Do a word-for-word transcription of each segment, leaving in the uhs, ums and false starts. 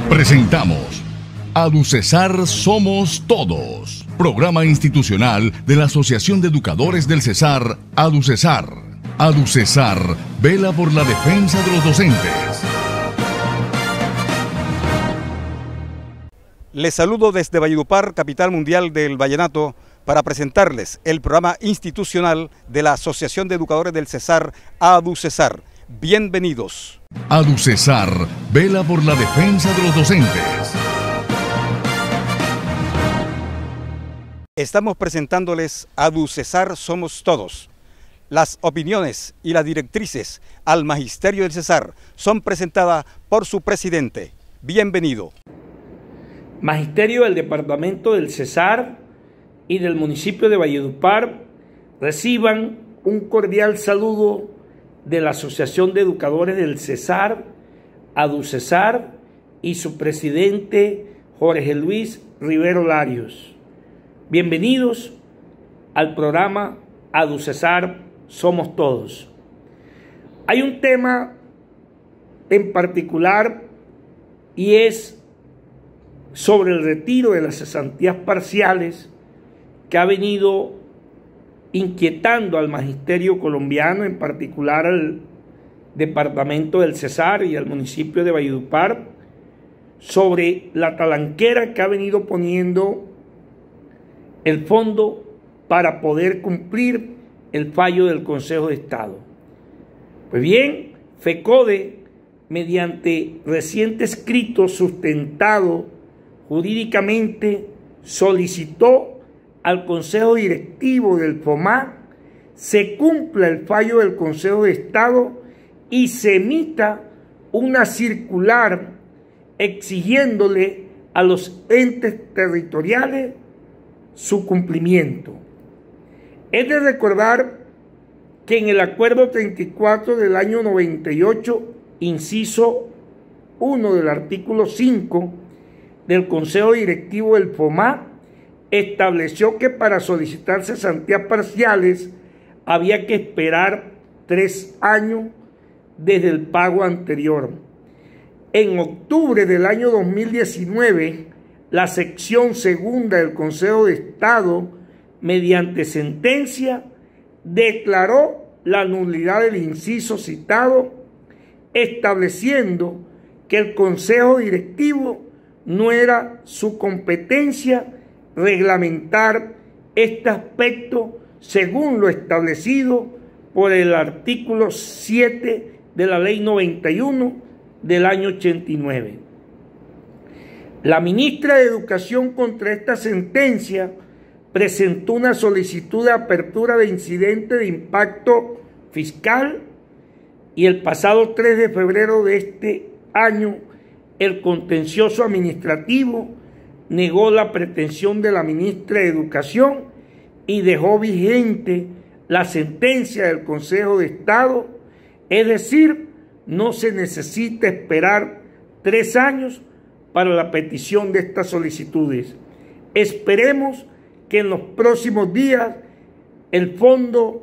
Presentamos AduCesar Somos Todos, programa institucional de la Asociación de Educadores del Cesar, AduCesar. AduCesar vela por la defensa de los docentes. Les saludo desde Valledupar, capital mundial del vallenato, para presentarles el programa institucional de la Asociación de Educadores del Cesar, AduCesar. Bienvenidos. AduCesar vela por la defensa de los docentes. Estamos presentándoles AduCesar Somos Todos. Las opiniones y las directrices al Magisterio del Cesar son presentadas por su presidente. Bienvenido. Magisterio del Departamento del Cesar y del municipio de Valledupar, reciban un cordial saludo de la Asociación de Educadores del Cesar, AduCesar, y su presidente Jorge Luis Rivero Larios. Bienvenidos al programa AduCesar Somos Todos. Hay un tema en particular y es sobre el retiro de las cesantías parciales que ha venido inquietando al magisterio colombiano, en particular al departamento del Cesar y al municipio de Valledupar, sobre la talanquera que ha venido poniendo el fondo para poder cumplir el fallo del Consejo de Estado. Pues bien, FECODE, mediante reciente escrito sustentado jurídicamente, solicitó al Consejo Directivo del FOMAC se cumpla el fallo del Consejo de Estado y se emita una circular exigiéndole a los entes territoriales su cumplimiento. Es de recordar que en el Acuerdo treinta y cuatro del año noventa y ocho, inciso uno del artículo cinco del Consejo Directivo del FOMAC, estableció que para solicitar cesantías parciales había que esperar tres años desde el pago anterior. En octubre del año dos mil diecinueve, la sección segunda del Consejo de Estado, mediante sentencia, declaró la nulidad del inciso citado, estableciendo que el Consejo Directivo no era su competencia reglamentar este aspecto según lo establecido por el artículo siete de la Ley noventa y uno del año ochenta y nueve. La ministra de Educación, contra esta sentencia, presentó una solicitud de apertura de incidente de impacto fiscal y el pasado tres de febrero de este año el contencioso administrativo negó la pretensión de la ministra de Educación y dejó vigente la sentencia del Consejo de Estado, es decir, no se necesita esperar tres años para la petición de estas solicitudes. Esperemos que en los próximos días el fondo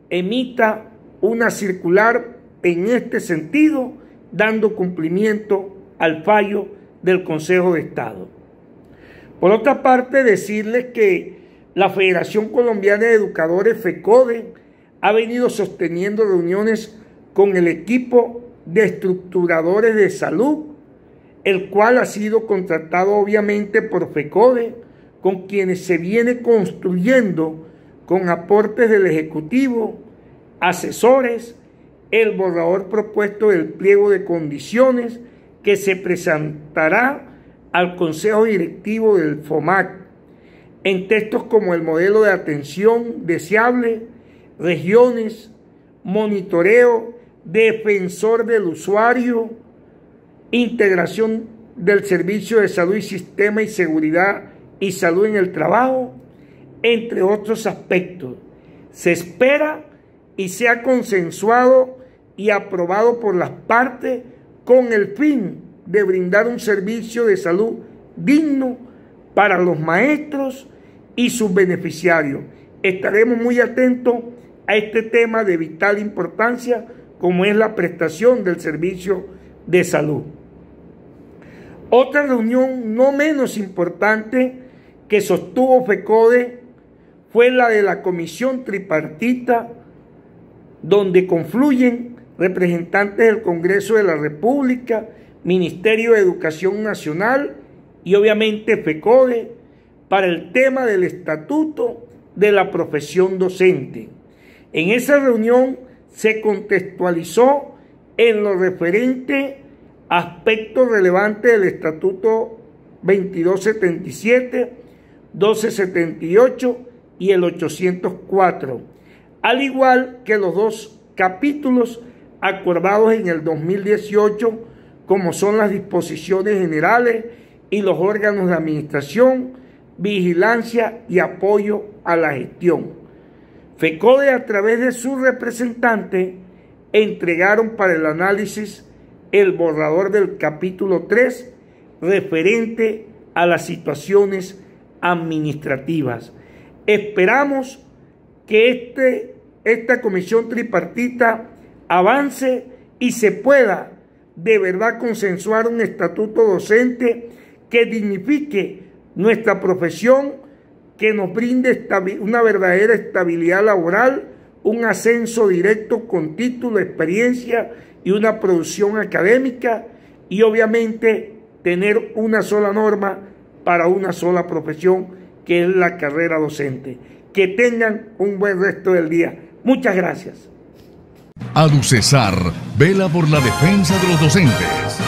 emita una circular en este sentido, dando cumplimiento al fallo del Consejo de Estado. Por otra parte, decirles que la Federación Colombiana de Educadores, FECODE, ha venido sosteniendo reuniones con el equipo de estructuradores de salud, el cual ha sido contratado obviamente por FECODE, con quienes se viene construyendo con aportes del Ejecutivo, asesores, el borrador propuesto del pliego de condiciones que se presentará al Consejo Directivo del FOMAC, en textos como el modelo de atención deseable, regiones, monitoreo, defensor del usuario, integración del servicio de salud y sistema y seguridad y salud en el trabajo, entre otros aspectos. Se espera y sea consensuado y aprobado por las partes con el fin de brindar un servicio de salud digno para los maestros y sus beneficiarios. Estaremos muy atentos a este tema de vital importancia como es la prestación del servicio de salud. Otra reunión no menos importante que sostuvo FECODE fue la de la Comisión Tripartita, donde confluyen representantes del Congreso de la República, Ministerio de Educación Nacional y obviamente FECODE para el tema del estatuto de la profesión docente. En esa reunión se contextualizó en lo referente a aspectos relevantes del estatuto veintidós setenta y siete, doce setenta y ocho y el ochocientos cuatro, al igual que los dos capítulos acordados en el dos mil dieciocho, como son las disposiciones generales y los órganos de administración, vigilancia y apoyo a la gestión. FECODE, a través de su representante, entregaron para el análisis el borrador del capítulo tres referente a las situaciones administrativas. Esperamos que este, esta comisión tripartita avance y se pueda de verdad consensuar un estatuto docente que dignifique nuestra profesión, que nos brinde una verdadera estabilidad laboral, un ascenso directo con título, experiencia y una producción académica, y obviamente tener una sola norma para una sola profesión, que es la carrera docente. Que tengan un buen resto del día. Muchas gracias. ADUCESAR vela por la defensa de los docentes.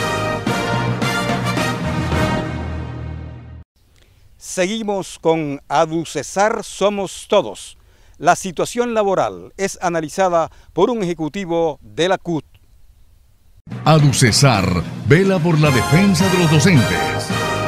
Seguimos con ADUCESAR Somos Todos. La situación laboral es analizada por un ejecutivo de la C U T. ADUCESAR vela por la defensa de los docentes.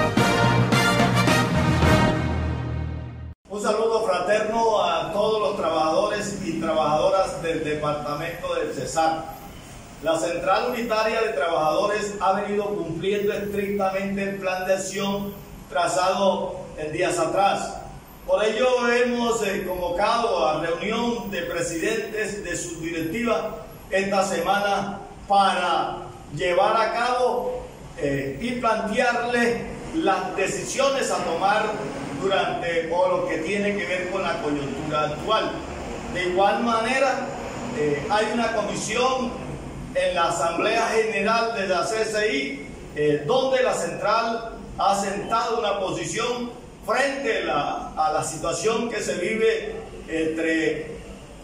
Un saludo fraterno a todos los trabajadores y trabajadoras del departamento del Cesar. La Central Unitaria de Trabajadores ha venido cumpliendo estrictamente el plan de acción trazado en días atrás. Por ello hemos eh, convocado a reunión de presidentes de subdirectiva esta semana para llevar a cabo eh, y plantearle las decisiones a tomar durante o lo que tiene que ver con la coyuntura actual. De igual manera, eh, hay una comisión en la Asamblea General de la C C I eh, donde la central ha sentado una posición frente a la, a la situación que se vive entre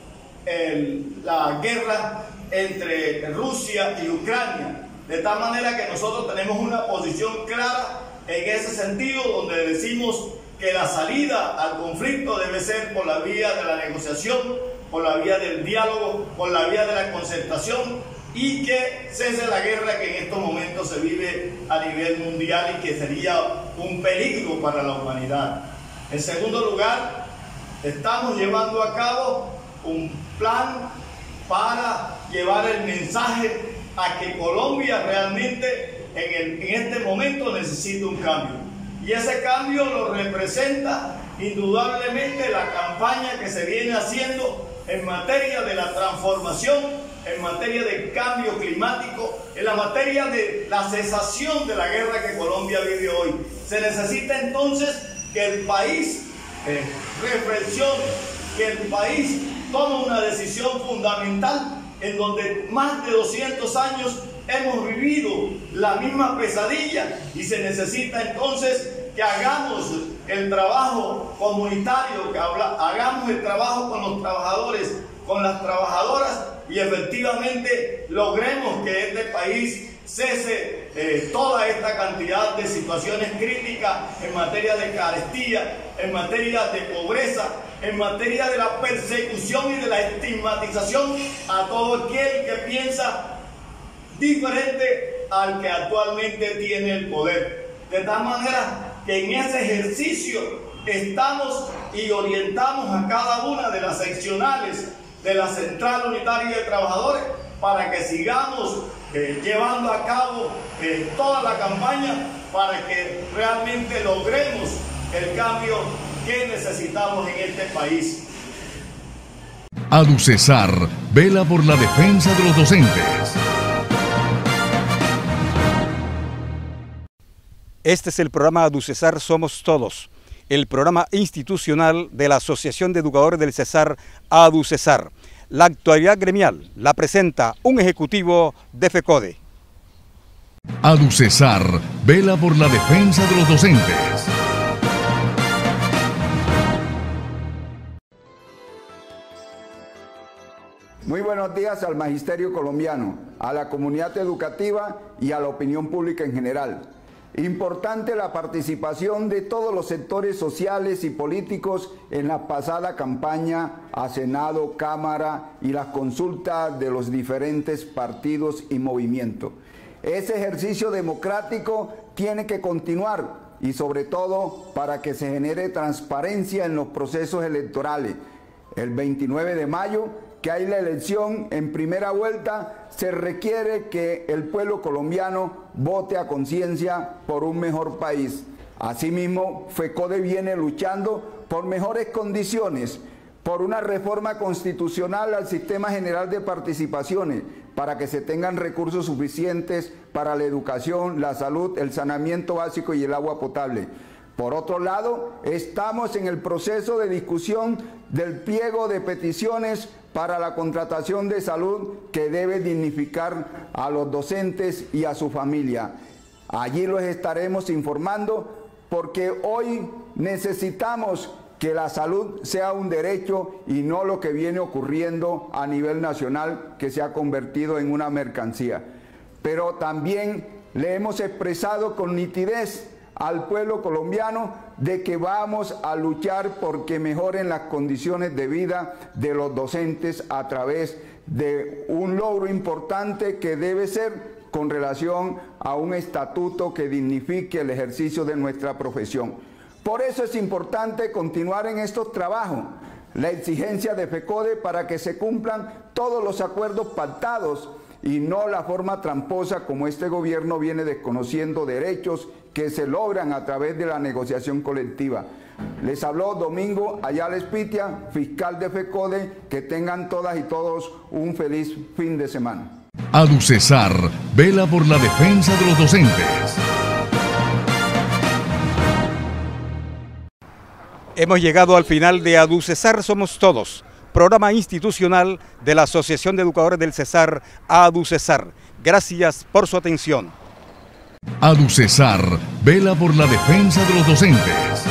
el, la guerra entre Rusia y Ucrania, de tal manera que nosotros tenemos una posición clara en ese sentido, donde decimos que la salida al conflicto debe ser por la vía de la negociación, por la vía del diálogo, por la vía de la concertación, y que cese la guerra que en estos momentos se vive a nivel mundial y que sería un peligro para la humanidad. En segundo lugar, estamos llevando a cabo un plan para llevar el mensaje a que Colombia realmente en, el, en este momento necesita un cambio. Y ese cambio lo representa indudablemente la campaña que se viene haciendo en materia de la transformación, en materia de cambio climático, en la materia de la cesación de la guerra que Colombia vive hoy. Se necesita entonces que el país eh, reflexione, que el país tome una decisión fundamental en donde más de doscientos años hemos vivido la misma pesadilla, y se necesita entonces que hagamos el trabajo comunitario, que habla, hagamos el trabajo con los trabajadores, con las trabajadoras, y efectivamente logremos que este país cese eh, toda esta cantidad de situaciones críticas en materia de carestía, en materia de pobreza, en materia de la persecución y de la estigmatización a todo aquel que piensa diferente al que actualmente tiene el poder. De tal manera que en ese ejercicio estamos y orientamos a cada una de las seccionales de la Central Unitaria de Trabajadores para que sigamos eh, llevando a cabo eh, toda la campaña para que realmente logremos el cambio que necesitamos en este país. ADUCESAR vela por la defensa de los docentes. Este es el programa ADUCESAR Somos Todos, el programa institucional de la Asociación de Educadores del Cesar, ADUCESAR. La actualidad gremial la presenta un ejecutivo de FECODE. ADUCESAR vela por la defensa de los docentes. Muy buenos días al magisterio colombiano, a la comunidad educativa y a la opinión pública en general. Importante la participación de todos los sectores sociales y políticos en la pasada campaña a Senado, Cámara y las consultas de los diferentes partidos y movimientos. Ese ejercicio democrático tiene que continuar y sobre todo para que se genere transparencia en los procesos electorales. El veintinueve de mayo, que hay la elección en primera vuelta, se requiere que el pueblo colombiano vote a conciencia por un mejor país. Asimismo, FECODE viene luchando por mejores condiciones, por una reforma constitucional al Sistema General de Participaciones, para que se tengan recursos suficientes para la educación, la salud, el saneamiento básico y el agua potable. Por otro lado, estamos en el proceso de discusión del pliego de peticiones para la contratación de salud que debe dignificar a los docentes y a su familia. Allí los estaremos informando porque hoy necesitamos que la salud sea un derecho y no lo que viene ocurriendo a nivel nacional, que se ha convertido en una mercancía. Pero también le hemos expresado con nitidez al pueblo colombiano de que vamos a luchar porque mejoren las condiciones de vida de los docentes a través de un logro importante que debe ser con relación a un estatuto que dignifique el ejercicio de nuestra profesión. Por eso es importante continuar en estos trabajos, la exigencia de FECODE para que se cumplan todos los acuerdos pactados y no la forma tramposa como este gobierno viene desconociendo derechos que se logran a través de la negociación colectiva. Les habló Domingo Ayala Espitia, fiscal de FECODE. Que tengan todas y todos un feliz fin de semana. ADUCESAR vela por la defensa de los docentes. Hemos llegado al final de ADUCESAR Somos Todos, programa institucional de la Asociación de Educadores del Cesar, ADUCESAR. Gracias por su atención. ADUCESAR vela por la defensa de los docentes.